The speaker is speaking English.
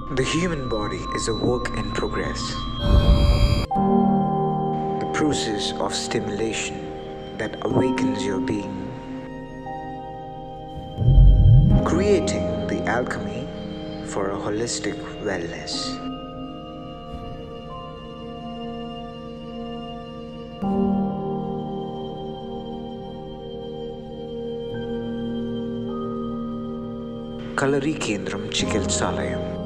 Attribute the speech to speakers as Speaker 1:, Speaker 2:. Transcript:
Speaker 1: The human body is a work in progress. The process of stimulation that awakens your being, creating the alchemy for a holistic wellness. Kalari Kendram Chikitsalayam.